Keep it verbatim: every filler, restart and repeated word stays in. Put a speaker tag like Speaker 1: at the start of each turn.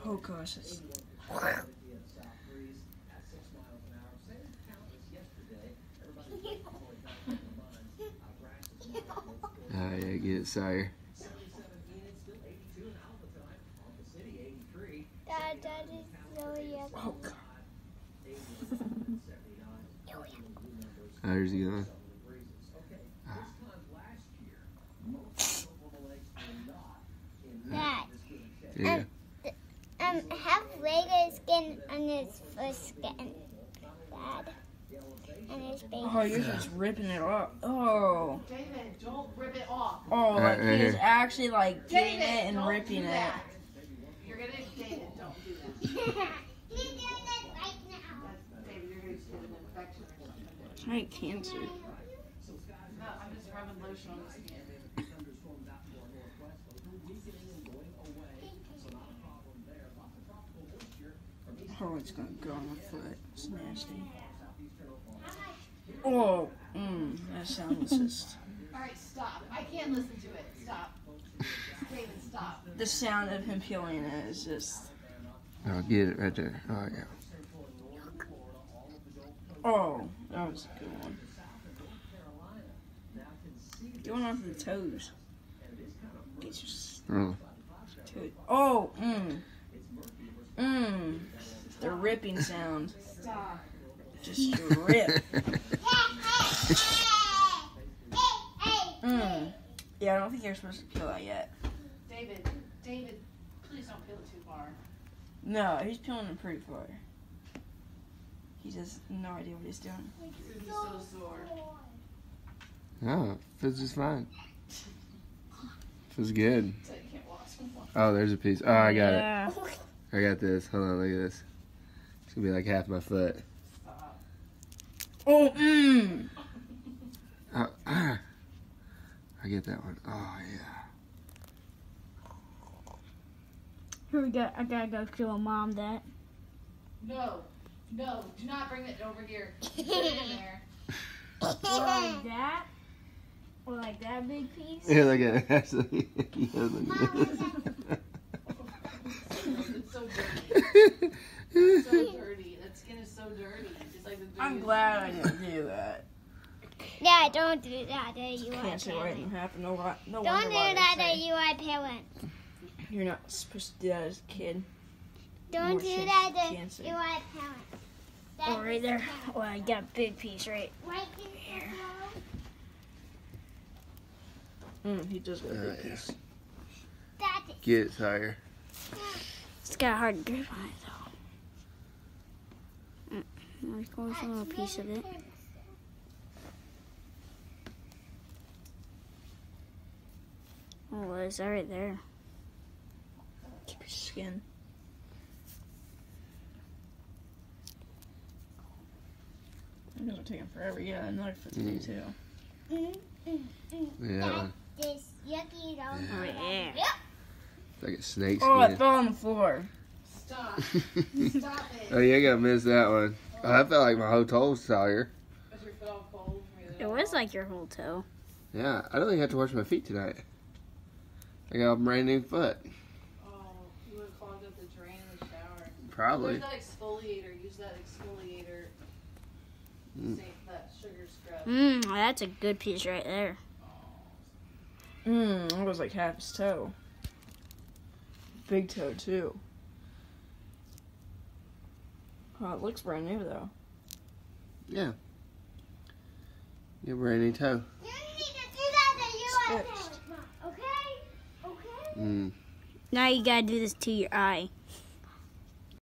Speaker 1: Oh gosh, it's...
Speaker 2: Oh yeah, get it, Sire.
Speaker 3: Dad, Dad is really yucky.
Speaker 1: Oh god.
Speaker 2: Oh, there's he going.
Speaker 3: Dad,
Speaker 2: Yeah.
Speaker 3: um, um, have Lego skin on his first skin. Dad. And his baby.
Speaker 1: Oh, you're just ripping it off. Oh.
Speaker 4: David, don't rip it off.
Speaker 1: Oh, like
Speaker 2: Right, right
Speaker 1: he's
Speaker 2: here.
Speaker 1: actually like getting
Speaker 4: David,
Speaker 1: it and
Speaker 4: don't
Speaker 1: ripping
Speaker 4: do
Speaker 1: it.
Speaker 4: that. You're gonna, David, don't do that.
Speaker 3: He's doing it right now.
Speaker 4: That's, David, you're gonna get an infection or something.
Speaker 1: I had cancer.
Speaker 4: No, I'm just rubbing lotion on the skin.
Speaker 1: Oh, it's gonna go on my foot. It's nasty. Oh, mmm, that sound was just...
Speaker 4: Alright, stop. I can't listen to it. Stop. David, stop.
Speaker 1: The sound of him peeling it is just...
Speaker 2: Oh, get it right there. Oh yeah.
Speaker 1: Oh, that was a good one. Going off the toes. Get your
Speaker 2: Oh.
Speaker 1: toe. Oh, mmm. Mmm. The ripping sound.
Speaker 4: Stop.
Speaker 1: Just rip. Mmm. Yeah, I don't think you're supposed to peel that yet.
Speaker 4: David, David, please don't peel it too far.
Speaker 1: No, he's peeling it pretty far. He has no idea what he's doing.
Speaker 4: You're gonna be so sore.
Speaker 2: Oh, feels just fine. Feels good.
Speaker 4: So you can't watch anymore.
Speaker 2: Oh, there's a piece. Oh, I got it.
Speaker 1: Yeah.
Speaker 2: I got this. Hold on, look at this. It's gonna be like half my foot.
Speaker 4: Stop.
Speaker 1: Oh, mmm.
Speaker 2: Oh, ah. I get that one. Oh yeah.
Speaker 3: Here we go. I gotta go show mom that.
Speaker 4: No, no, do not bring it over here. Put it in there.
Speaker 3: Or like that? Or like that big piece?
Speaker 2: Yeah, look at it. Actually, yeah, look at it.
Speaker 4: It's so dirty. It's so dirty. That skin is so dirty. It's like the dirtiest
Speaker 1: I'm glad I didn't do that.
Speaker 3: Yeah, don't do that. There you are.
Speaker 1: Cancer wouldn't happen. No, wa- no
Speaker 3: Don't
Speaker 1: wonder
Speaker 3: do
Speaker 1: why they
Speaker 3: that.
Speaker 1: say
Speaker 3: Or you are parent.
Speaker 1: You're not supposed to do that as a kid.
Speaker 3: Don't
Speaker 1: More
Speaker 3: do
Speaker 1: chance
Speaker 3: that.
Speaker 1: of
Speaker 3: Or
Speaker 1: cancer.
Speaker 3: you are parent.
Speaker 5: Oh, right there. Oh, I got a big piece right
Speaker 3: Right here.
Speaker 1: Mm, he does got a
Speaker 2: Oh,
Speaker 1: big
Speaker 2: yeah.
Speaker 1: piece.
Speaker 3: Daddy.
Speaker 2: Get it, Sire.
Speaker 5: It's got a hard grip on it, though. Mm. There's going a little piece of it. Oh, what is that right there?
Speaker 1: Keep your skin. I know it's taking forever. Yeah, another foot to do
Speaker 2: Mm.
Speaker 1: too.
Speaker 3: Mm, mm, mm.
Speaker 2: Yeah, that one.
Speaker 3: This yucky don't
Speaker 5: Oh, yeah.
Speaker 2: It's like a snake
Speaker 1: Oh, I
Speaker 2: skin.
Speaker 1: fell on the floor.
Speaker 4: Stop. Stop it.
Speaker 2: Oh, yeah, I gotta miss that one. Oh, that felt like my whole toe, Sire.
Speaker 4: Was your foot all cold?
Speaker 5: It was like your whole toe.
Speaker 2: Yeah, I don't think I have to wash my feet tonight. I got a brand new foot.
Speaker 4: Oh, you would have clogged up the drain in the shower.
Speaker 2: Probably.
Speaker 4: There's that exfoliator. Use that exfoliator.
Speaker 2: Mm.
Speaker 4: Save that sugar scrub.
Speaker 5: Mmm, that's a good piece right there.
Speaker 1: Mmm, that was like half his toe. Big toe too. Oh, it looks brand new though.
Speaker 2: Yeah. Your brand new toe.
Speaker 3: You need to do that or you are
Speaker 1: Fixed.
Speaker 3: parent. Okay? Okay?
Speaker 2: Mm.
Speaker 5: Now you gotta do this to your eye.